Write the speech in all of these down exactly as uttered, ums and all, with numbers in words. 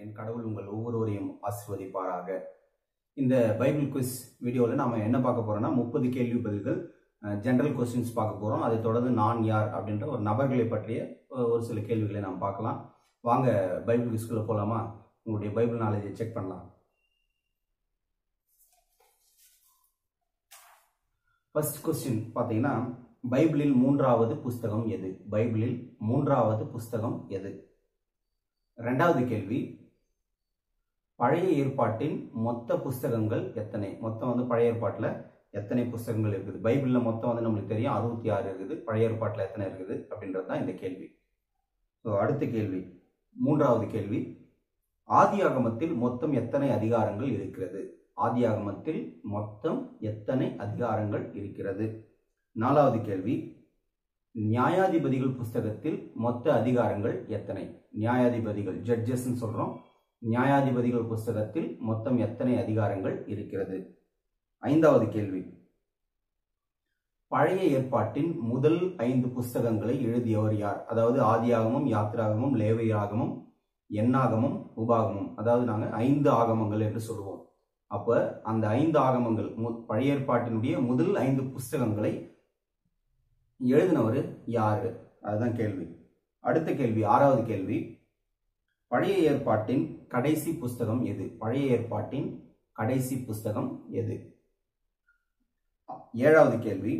என் கடவுள் உங்கள் ஒவ்வொருவரையும் ஆசீர்வதிப்பாராக. இந்த பைபிள் குவிஸ் வீடியோவில் நாம் என்ன பார்க்க போறோம்னா முப்பது கேள்வி பதில்கள் ஜென்ரல் கொஸ்டின்ஸ் பார்க்க போகிறோம். அதை தொடர்ந்து நான் யார் அப்படின்ற ஒரு நபர்களை பற்றிய ஒரு சில கேள்விகளை நாம் பார்க்கலாம். வாங்க பைபிள் குவிஸ்குள்ளே போகலாமா? உங்களுடைய பைபிள் நாலேஜை செக் பண்ணலாம். ஃபர்ஸ்ட் கொஸ்டின் பார்த்தீங்கன்னா, பைபிளில் மூன்றாவது புஸ்தகம் எது? பைபிளில் மூன்றாவது புஸ்தகம் எது? ரெண்டாவது கேள்வி, பழைய ஏற்பாட்டின் மொத்த புஸ்தகங்கள் எத்தனை? மொத்தம் வந்து பழைய ஏற்பாட்டில் எத்தனை புஸ்தகங்கள் இருக்குது? பைபிளில் மொத்தம் வந்து நம்மளுக்கு தெரியும் அறுபத்தி ஆறு இருக்குது. பழைய ஏற்பாட்டில் எத்தனை இருக்குது அப்படின்றது தான் இந்த கேள்வி. ஸோ அடுத்த கேள்வி, மூன்றாவது கேள்வி, ஆதியாகமத்தில் மொத்தம் எத்தனை அதிகாரங்கள் இருக்கிறது? ஆதியாகமத்தில் மொத்தம் எத்தனை அதிகாரங்கள் இருக்கிறது? நாலாவது கேள்வி, நியாயாதிபதிகள் புஸ்தகத்தில் மொத்த அதிகாரங்கள் எத்தனை? நியாயாதிபதிகள் ஜட்ஜஸ் சொல்றோம். நியாயாதிபதிகள் புஸ்தகத்தில் மொத்தம் எத்தனை அதிகாரங்கள் இருக்கிறது? ஐந்தாவது கேள்வி, பழைய ஏற்பாட்டின் முதல் ஐந்து புஸ்தகங்களை எழுதியவர் யார்? அதாவது ஆதியாகமம், யாத்திராகமம், லேவியராகமம், எண்ணாகமம், உபாகமம், அதாவது நாங்கள் ஐந்து ஆகமங்கள் என்று சொல்லுவோம். அப்ப அந்த ஐந்து ஆகமங்கள் பழைய ஏற்பாட்டினுடைய முதல் ஐந்து புஸ்தகங்களை எழுதினவர் யாரு? அதுதான் கேள்வி. அடுத்த கேள்வி, ஆறாவது கேள்வி, பழைய ஏற்பாட்டின் கடைசி புஸ்தகம் எது? பழைய ஏற்பாட்டின் கடைசி புஸ்தகம் எது? ஏழாவது கேள்வி,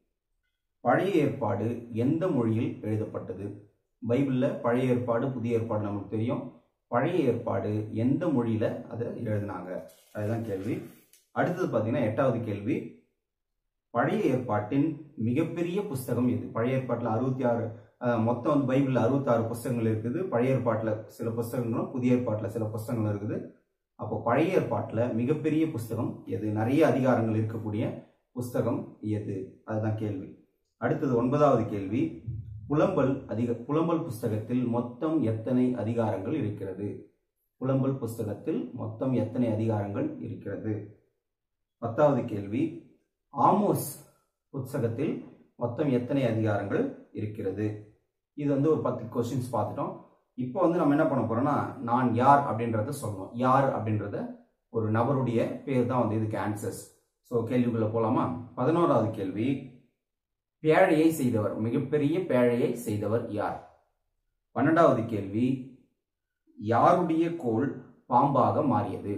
பழைய ஏற்பாடு எந்த மொழியில் எழுதப்பட்டது? பைபிள்ல பழைய ஏற்பாடு, புதிய ஏற்பாடு நமக்கு தெரியும். பழைய ஏற்பாடு எந்த மொழியில அதை எழுதினாங்க? அதுதான் கேள்வி. அடுத்தது பார்த்தீங்கன்னா எட்டாவது கேள்வி, பழைய ஏற்பாட்டின் மிகப்பெரிய புஸ்தகம் எது? பழைய ஏற்பாட்டில் அறுபத்தி ஆறு மொத்தம் வந்து பைபிளில் அறுபத்தி ஆறு புஸ்தகங்கள் இருக்குது. பழைய ஏற்பாட்டில் சில புஸ்தகங்களும் புதிய ஏற்பாட்டில் சில புஸ்தகங்கள் இருக்குது. அப்போ பழைய ஏற்பாட்டில் மிகப்பெரிய புஸ்தகம் எது? நிறைய அதிகாரங்கள் இருக்கக்கூடிய புஸ்தகம் எது? அதுதான் கேள்வி. அடுத்தது ஒன்பதாவது கேள்வி, புலம்பல் அதிக புலம்பல் புஸ்தகத்தில் மொத்தம் எத்தனை அதிகாரங்கள் இருக்கிறது? புலம்பல் புஸ்தகத்தில் மொத்தம் எத்தனை அதிகாரங்கள் இருக்கிறது? பத்தாவது கேள்வி, ஆமோஸ் புஸ்தகத்தில் மொத்தம் எத்தனை அதிகாரங்கள் இருக்கிறது? இது வந்து ஒரு பத்து கொஸ்டின்ஸ் பார்த்துட்டோம். இப்போ வந்து நம்ம என்ன பண்ண போறோம்னா, நான் யார் அப்படின்றத சொல்லணும். யார் அப்படின்றத ஒரு நபருடைய பேர் தான் வந்து இதுக்கு ஆன்சர்ஸ். ஸோ கேள்விக்குள்ள போலாமா? பதினோராவது கேள்வி, பேழையை செய்தவர், மிகப்பெரிய பேழையை செய்தவர் யார்? பன்னெண்டாவது கேள்வி, யாருடைய கோல் பாம்பாக மாறியது?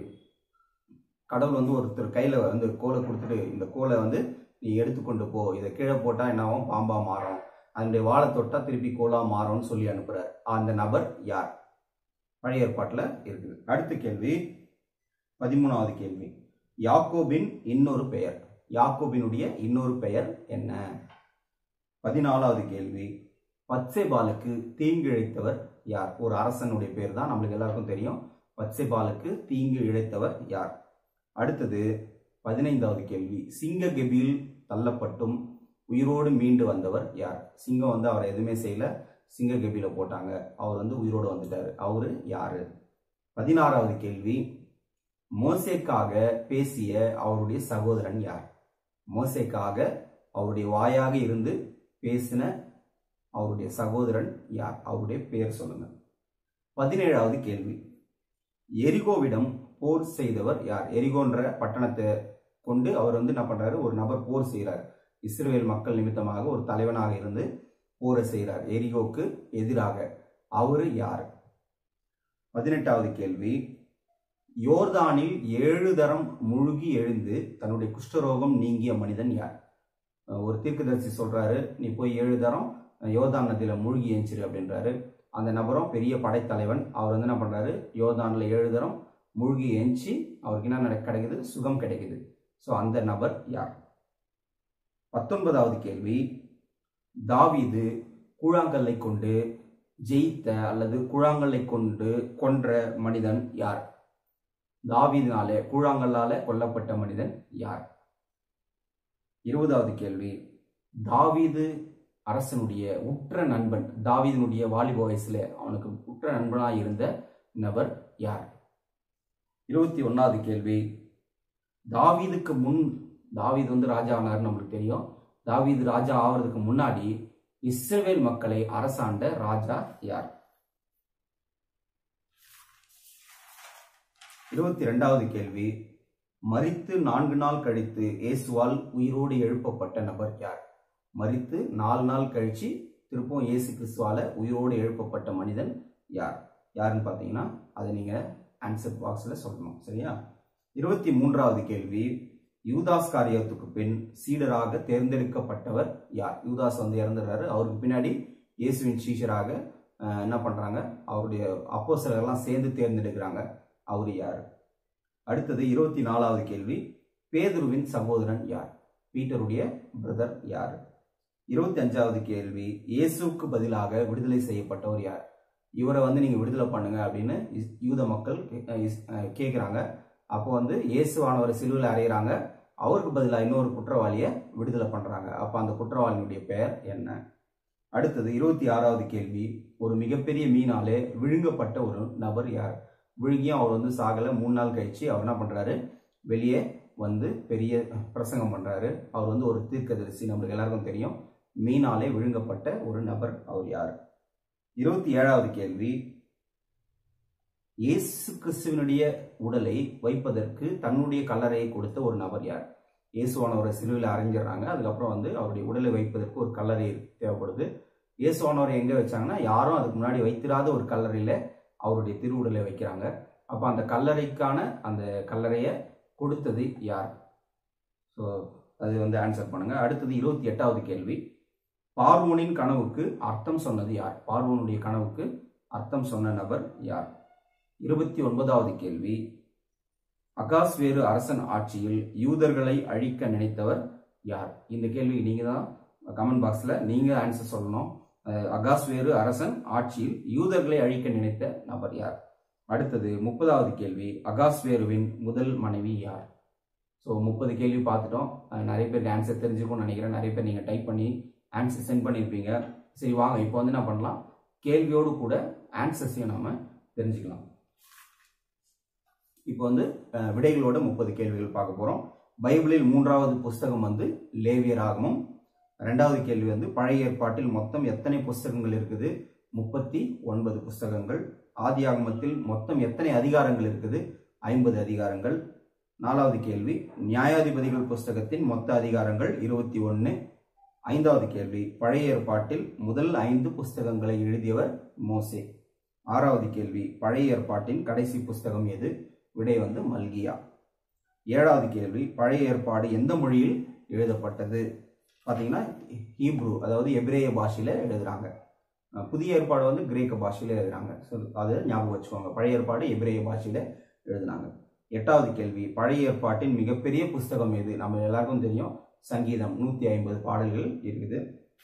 கடவுள் வந்து ஒருத்தர் கையில வந்து கோலை கொடுத்துட்டு, இந்த கோலை வந்து நீ எடுத்துக்கொண்டு போ, இதை கீழே போட்டா என்ன ஆகும்? பாம்பா மாறும், அதனுடைய வாழை தொட்டா திருப்பி கோலா மாறும்னு சொல்லி அனுப்புறார். அந்த நபர் யார்? பழைய ஏற்பாட்டில் இருக்குது. அடுத்த கேள்வி, பதிமூணாவது கேள்வி, யாக்கோபின் இன்னொரு பெயர். யாக்கோபினுடைய இன்னொரு பெயர் என்ன? பதினாலாவது கேள்வி, பத்சேபாலுக்கு தீங்கு இழைத்தவர் யார்? ஒரு அரசனுடைய பேர் தான், நம்மளுக்கு எல்லாருக்கும் தெரியும். பத்சேபாலுக்கு தீங்கு இழைத்தவர் யார்? அடுத்தது பதினைந்தாவது கேள்வி, சிங்க கெபியில் தள்ளப்பட்டும் உயிரோடு மீண்டு வந்தவர் யார்? சிங்கம் வந்து அவரை எதுவுமே செய்யல, சிங்க கெபியில போட்டாங்க, அவர் வந்து உயிரோடு வந்துட்டாரு. அவரு யாரு? பதினாறாவது கேள்வி, மோசேக்காக பேசிய அவருடைய சகோதரன் யார்? மோசேக்காக அவருடைய வாயாக இருந்து பேசின அவருடைய சகோதரன் யார்? அவருடைய பேர் சொல்லுங்க. பதினேழாவது கேள்வி, எரிகோவிடம் போர் செய்தவர் யார்? எரிகோன்ற பட்டணத்தை கொண்டு அவர் வந்து என்ன பண்றாரு? ஒரு நபர் போர் செய்கிறார். இஸ்ரவேல் மக்கள் நிமித்தமாக ஒரு தலைவனாக இருந்து போரை செய்கிறார் எரிகோக்கு எதிராக. அவரு யார்? பதினெட்டாவது கேள்வி, யோர்தானில் ஏழு தரம் முழுகி எழுந்து தன்னுடைய குஷ்டரோகம் நீங்கிய மனிதன் யார்? ஒரு தீர்க்கதரிசி சொல்றாரு, நீ போய் ஏழு தரம் யோர்தான் நதியில மூழ்கி ஏஞ்சிரு அப்படின்றாரு. அந்த நபரும் பெரிய படைத்தலைவன். அவர் வந்து என்ன பண்றாரு? யோர்தான்ல ஏழு தரம் மூழ்கி ஏஞ்சி அவருக்கு என்ன கிடைக்குது? சுகம் கிடைக்குது. ஸோ அந்த நபர் யார்? பத்தொன்பதாவது கேள்வி, தாவீது கூழாங்கல்லை கொண்டு ஜெயித்த அல்லது கூழாங்கல்லை கொண்டு கொன்ற மனிதன் யார்? தாவீதினாலே கூழாங்கல்லால கொல்லப்பட்ட மனிதன் யார்? இருபதாவது கேள்வி, தாவீது அரசனுடைய உற்ற நண்பன், தாவீதினுடைய வாலிப வயசுல அவனுக்கு உற்ற நண்பனாய் இருந்த நபர் யார்? இருபத்தி ஒன்னாவது கேள்வி, தாவீதுக்கு முன், தாவீது வந்து ராஜா ஆனார்னு நம்மளுக்கு தெரியும். தாவீது ராஜா ஆவறதுக்கு முன்னாடி இஸ்ரவேல் மக்களை அரசாண்ட ராஜா யார்? இருபத்தி ரெண்டாவது கேள்வி, மரித்து நான்கு நாள் கழித்து இயேசுவால் உயிரோடு எழுப்பப்பட்ட நபர் யார்? மரித்து நாலு நாள் கழிச்சு திருப்பவும் இயேசு கிறிஸ்துவால உயிரோடு எழுப்பப்பட்ட மனிதன் யார்? யாருன்னு பார்த்தீங்கன்னா அதை நீங்க ஆன்சர் பாக்ஸ்ல சொல்லணும். சரியா? இருபத்தி மூன்றாவது கேள்வி, யூதாஸ் காரியத்துக்கு பின் சீடராக தேர்ந்தெடுக்கப்பட்டவர் யார்? யூதாஸ் வந்து இறந்துடுறாரு, அவருக்கு பின்னாடி இயேசுவின் சீஷராக என்ன பண்றாங்க, அவருடைய அப்போஸ்தலர்கள்லாம் சேர்ந்து தேர்ந்தெடுக்கிறாங்க. அவரு யார்? அடுத்தது இருபத்தி நாலாவது கேள்வி, பேதுருவின் சகோதரன் யார்? பீட்டருடைய பிரதர் யார்? இருபத்தி அஞ்சாவது கேள்வி, இயேசுக்கு பதிலாக விடுதலை செய்யப்பட்டவர் யார்? இவரை வந்து நீங்க விடுதலை பண்ணுங்க அப்படின்னு யூத மக்கள் கேட்கிறாங்க. அப்போ வந்து இயேசுவானவரை சிலுவையில் அறையிறாங்க. அவருக்கு பதிலாக இன்னொரு குற்றவாளியை விடுதலை பண்றாங்க. அப்ப அந்த குற்றவாளியினுடைய பெயர் என்ன? அடுத்தது இருபத்தி ஆறாவது கேள்வி, ஒரு மிகப்பெரிய மீனாலே விழுங்கப்பட்ட ஒரு நபர் யார்? விழுங்கியும் அவர் வந்து சாகல. மூணு நாள் கழிச்சு அவர் என்ன பண்றாரு, வெளியே வந்து பெரிய பிரசங்கம் பண்றாரு. அவர் வந்து ஒரு தீர்க்கதரிசி, நம்மளுக்கு எல்லாருக்கும் தெரியும். மீனாலே விழுங்கப்பட்ட ஒரு நபர், அவர் யார்? இருபத்தி ஏழாவது கேள்வி, இயேசு கிறிஸ்துவனுடைய உடலை வைப்பதற்கு தன்னுடைய கல்லறையை கொடுத்த ஒரு நபர் யார்? இயேசுவானவரை சிலுவையில் அரைஞ்சிடறாங்க. அதுக்கப்புறம் வந்து அவருடைய உடலை வைப்பதற்கு ஒரு கல்லறை தேவைப்படுது. இயேசுவானவரை எங்க வச்சாங்கன்னா, யாரும் அதுக்கு முன்னாடி வைத்திராத ஒரு கல்லறையில அவருடைய திருவுடலை வைக்கிறாங்க. அப்ப அந்த கல்லறைக்கான அந்த கல்லறையை கொடுத்தது யார்? ஸோ அது வந்து ஆன்சர் பண்ணுங்க. அடுத்தது இருபத்தி எட்டாவது கேள்வி, பார்வோனின் கனவுக்கு அர்த்தம் சொன்னது யார்? பார்வோனுடைய கனவுக்கு அர்த்தம் சொன்ன நபர் யார்? இருபத்தி ஒன்பதாவது கேள்வி, அகாஸ்வேரு அரசன் ஆட்சியில் யூதர்களை அழிக்க நினைத்தவர் யார்? இந்த கேள்வி நீங்க தான் கமெண்ட் பாக்ஸ்ல நீங்க ஆன்சர் சொல்லணும். அகாஸ்வேரு அரசன் ஆட்சியில் யூதர்களை அழிக்க நினைத்த நபர் யார்? அடுத்தது முப்பதாவது கேள்வி, அகாஸ்வேருவின் முதல் மனைவி யார்? ஸோ முப்பது கேள்வி பார்த்துட்டோம். நிறைய பேருக்கு ஆன்சர் தெரிஞ்சுக்கும்னு நினைக்கிறேன். நிறைய பேர் நீங்க டைப் பண்ணி ஆன்சர் சென்ட் பண்ணியிருப்பீங்க. சரி வாங்க, இப்போ வந்து என்ன பண்ணலாம், கேள்வியோடு கூட ஆன்சர்ஸையும் நாம தெரிஞ்சுக்கலாம். இப்போ வந்து விடைகளோட முப்பது கேள்விகள் பார்க்க போறோம். பைபிளில் மூன்றாவது புஸ்தகம் வந்து லேவியராகமம். ரெண்டாவது கேள்வி வந்து பழைய ஏற்பாட்டில் மொத்தம் எத்தனை புஸ்தகங்கள் இருக்குது? முப்பத்தி ஒன்பது புஸ்தகங்கள். ஆதியாகமத்தில் மொத்தம் எத்தனை அதிகாரங்கள் இருக்குது? ஐம்பது அதிகாரங்கள். நாலாவது கேள்வி, நியாயாதிபதிகள் புஸ்தகத்தின் மொத்த அதிகாரங்கள் இருபத்தி ஒன்னு. ஐந்தாவது கேள்வி, பழைய ஏற்பாட்டில் முதல் ஐந்து புஸ்தகங்களை எழுதியவர் மோசே. ஆறாவது கேள்வி, பழைய ஏற்பாட்டின் கடைசி புஸ்தகம் எது? விடை வந்து மல்கியா. ஏழாவது கேள்வி, பழைய ஏற்பாடு எந்த மொழியில் எழுதப்பட்டது? பார்த்தீங்கன்னா ஹீப்ரு, அதாவது எபிரேய பாஷையில எழுதுறாங்க. புதிய ஏற்பாடு வந்து கிரேக்க பாஷையில எழுதுறாங்க. ஸோ அது ஞாபகம் வச்சுக்கோங்க. பழைய ஏற்பாடு எபிரேய பாஷையில எழுதுனாங்க. எட்டாவது கேள்வி, பழைய ஏற்பாட்டின் மிகப்பெரிய புஸ்தகம் எது? நம்ம எல்லாருக்கும் தெரியும், சங்கீதம். நூத்தி ஐம்பது பாடல்கள் இருக்குது.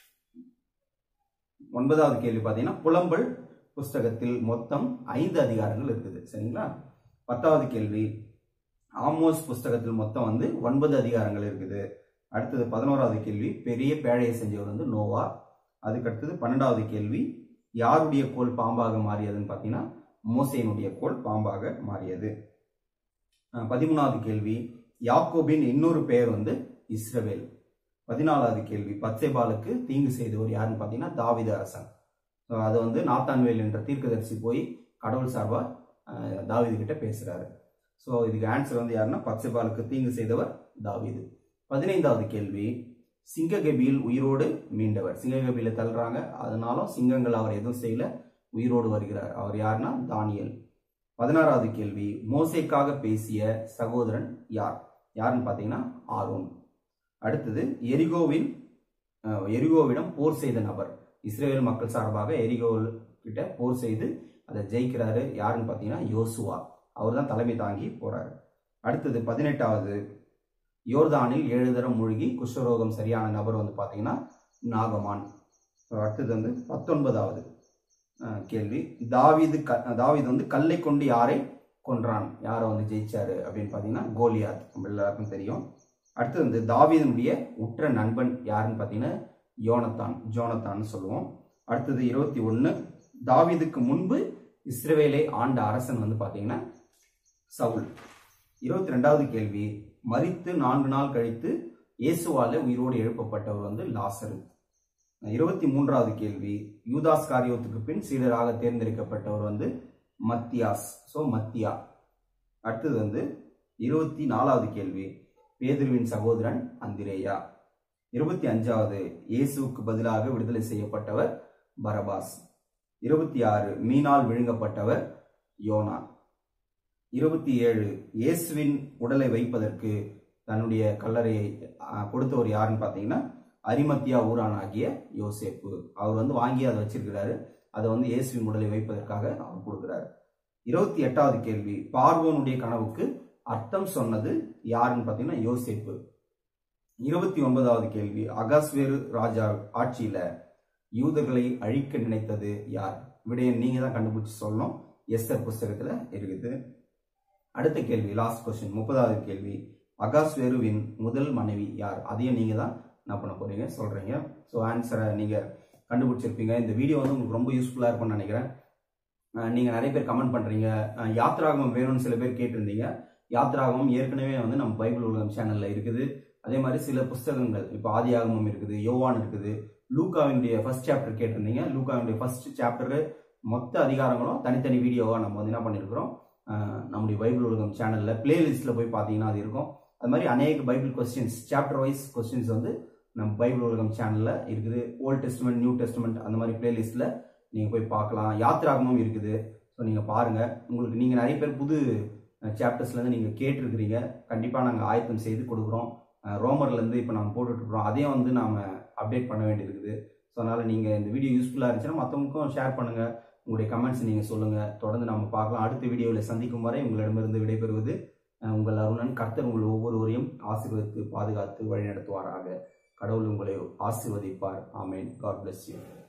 ஒன்பதாவது கேள்வி பார்த்தீங்கன்னா புலம்பல் புஸ்தகத்தில் மொத்தம் ஐந்து அதிகாரங்கள் இருக்குது. சரிங்களா? பத்தாவது கேள்வி, ஆமோஸ் புஸ்தகத்தில் மொத்தம் வந்து ஒன்பது அதிகாரங்கள் இருக்குது. அடுத்தது பதினோராவது கேள்வி, பெரிய பேழையை செஞ்சவர் வந்து நோவா. அதுக்கு அடுத்தது பன்னெண்டாவது கேள்வி, யாருடைய கோல் பாம்பாக மாறியதுன்னு பார்த்தீங்கன்னா மோசேனுடைய கோல் பாம்பாக மாறியது. பதிமூணாவது கேள்வி, யாக்கோபின் இன்னொரு பெயர் வந்து இஸ்ரவேல். பதினாலாவது கேள்வி, பத்சேபாலுக்கு தீங்கு செய்தவர் யாருன்னு பார்த்தீங்கன்னா தாவீது அரசன். அது வந்து நாத்தான்வேல் என்ற தீர்க்கதரிசி போய் கடவுள் சார்பா தாவீது கிட்ட பேசுறாரு. ஸோ இதுக்கு ஆன்சர் வந்து யாருன்னா பத்சேபாலுக்கு தீங்கு செய்தவர் தாவீது. பதினைந்தாவது கேள்வி, சிங்ககபியில் உயிரோடு மீண்டவர். சிங்ககபியில தள்ளுறாங்க, அதனாலும் சிங்கங்கள் அவர் எதுவும் செய்யல, உயிரோடு வருகிறார். அவர் யாருன்னா தானியேல். பதினாறாவது கேள்வி, மோசேக்காக பேசிய சகோதரன் யார்? யாருன்னு பார்த்தீங்கன்னா ஆரோன். அடுத்தது எரிகோவின் எரிகோவிடம் போர் செய்த நபர். இஸ்ரேல் மக்கள் சார்பாக எரிகோ கிட்ட போர் செய்து அதை ஜெயிக்கிறாரு. யாருன்னு பார்த்தீங்கன்னா யோசுவா. அவர் தான் தலைமை தாங்கி போறாரு. அடுத்தது பதினெட்டாவது, யோர்தானில் ஏழு தரம் மூழ்கி குஷ்டரோகம் சரியான நபர் வந்து பார்த்தீங்கன்னா நாகமான். அடுத்தது வந்து பத்தொன்பதாவது கேள்வி, தாவீது தாவீது வந்து கல்லை கொண்டு யாரை கொன்றான்? யாரை வந்து ஜெயிச்சாரு அப்படின்னு பார்த்தீங்கன்னா கோலியாத். நம்ம எல்லாருக்கும் தெரியும். அடுத்தது வந்து தாவீதனுடைய உற்ற நண்பன் யாருன்னு பார்த்தீங்கன்னா யோனத்தான், ஜோனத்தான் சொல்லுவோம். அடுத்தது இருபத்தி ஒன்னு, தாவீதுக்கு முன்பு இஸ்ரவேலை ஆண்ட அரசன் வந்து பார்த்தீங்கன்னா சவுல். இருபத்தி ரெண்டாவது கேள்வி, மரித்து நான்கு நாள் கழித்து இயேசுவால உயிரோடு எழுப்பப்பட்டவர் வந்து லாசரு. இருபத்தி மூன்றாவது கேள்வி, யூதாஸ் காரியோத்துக்கு பின் சீடராக தேர்ந்தெடுக்கப்பட்டவர் வந்து மத்தியாஸ். ஸோ மத்தியா. அடுத்தது வந்து இருபத்தி நாலாவது கேள்வி, பேதுருவின் சகோதரன் அந்திரேயா. இருபத்தி அஞ்சாவது, இயேசுவுக்கு பதிலாக விடுதலை செய்யப்பட்டவர் பரபாஸ். இருபத்தி ஆறு, மீனால் விழுங்கப்பட்டவர் யோனா. இருபத்தி ஏழு, இயேசுவின் உடலை வைப்பதற்கு தன்னுடைய கல்லறையை கொடுத்தவர் யாருன்னு பார்த்தீங்கன்னா அரிமத்தியா ஊரானாகிய யோசேப்பு. அவர் வந்து வாங்கி அதை வச்சிருக்கிறாரு. அதை வந்து இயேசுவின் உடலை வைப்பதற்காக அவர் கொடுக்கிறாரு. இருபத்தி எட்டாவது கேள்வி, பார்வோனுடைய கனவுக்கு அர்த்தம் சொன்னது யாருன்னு பார்த்தீங்கன்னா யோசேப்பு. இருபத்தி ஒன்பதாவது கேள்வி, அகாஸ்வேரு ராஜா ஆட்சியில யூதர்களை அழிக்க நினைத்தது யார்? விடையை நீங்க தான் கண்டுபிடிச்சு சொல்லணும். எஸ்தர் புஸ்தகத்துல இருக்குது. அடுத்த கேள்வி, லாஸ்ட் கொஸ்டின், முப்பதாவது கேள்வி, அகாஸ்வேருவின் முதல் மனைவி யார்? அதையும் நீங்க தான் என்ன பண்ண போறீங்க சொல்றீங்க. ஸோ ஆன்சரை நீங்க கண்டுபிடிச்சிருப்பீங்க. இந்த வீடியோ வந்து உங்களுக்கு ரொம்ப யூஸ்ஃபுல்லா இருக்கும்னு நினைக்கிறேன். நீங்க நிறைய பேர் கமெண்ட் பண்றீங்க, யாத்ராகமம் வேணும்னு சில பேர் கேட்டிருந்தீங்க. யாத்ராகமம் ஏற்கனவே வந்து நம்ம பைபிள் உலகம் சேனல்ல இருக்குது. அதே மாதிரி சில புஸ்தகங்கள், இப்போ ஆதியாகமம் இருக்குது, யோவான் இருக்குது, லூக்காவினுடைய ஃபர்ஸ்ட் சாப்டர் கேட்டிருந்தீங்க. லூக்காவினுடைய ஃபர்ஸ்ட் சாப்டரு மொத்த அதிகாரங்களும் தனித்தனி வீடியோவா நம்ம வந்து என்ன பண்ணியிருக்கிறோம், நம்முடைய பைபிள் உலகம் சேனல்ல பிளேலிஸ்ட்ல போய் பார்த்தீங்கன்னா அது இருக்கும். அது மாதிரி அநேக Bible questions, chapter wise questions வந்து நம்ம பைபிள் உலகம் சேனல்ல இருக்குது. ஓல்ட் டெஸ்ட்மெண்ட், நியூ டெஸ்ட்மெண்ட் அந்த மாதிரி பிளேலிஸ்ட்ல நீங்க போய் பார்க்கலாம். யாத்ராகமும் இருக்குது. ஸோ நீங்க பாருங்க. உங்களுக்கு நீங்க நிறைய பேர் புது சாப்டர்ஸ்ல இருந்து நீங்க கேட்டிருக்கிறீங்க. கண்டிப்பா நாங்க ஆயத்தம் செய்து கொடுக்குறோம். ரோமர்ல இருந்து இப்போ நாம போட்டுட்டு இருக்கிறோம். அதையும் வந்து நாம அப்டேட் பண்ண வேண்டியது இருக்குது. ஸோ அதனால நீங்க இந்த வீடியோ யூஸ்ஃபுல்லா இருந்துச்சுன்னா மற்றவங்களுக்கும் ஷேர் பண்ணுங்க. உங்களுடைய கமெண்ட்ஸ் நீங்க சொல்லுங்க. தொடர்ந்து நாம பார்க்கலாம். அடுத்த வீடியோவில் சந்திக்கும் வரை உங்களிடமிருந்து விடைபெறுவது உங்கள் அருணன். கர்த்தர் உங்கள் ஒவ்வொருவரையும் ஆசீர்வதித்து பாதுகாத்து வழிநடத்துவாராக. கடவுள் உங்களை ஆசீர்வதிப்பார். ஆமென். God bless you.